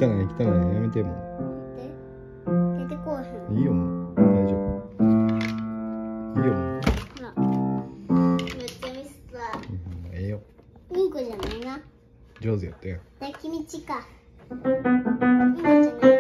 汚いやめても出てこうへん。 う。いいよもう大丈夫。いいよもう。 ほら。めっちゃミスった。 ええよ。 うんこじゃないな。 上手やったよ。 抱き道か。うんこじゃない。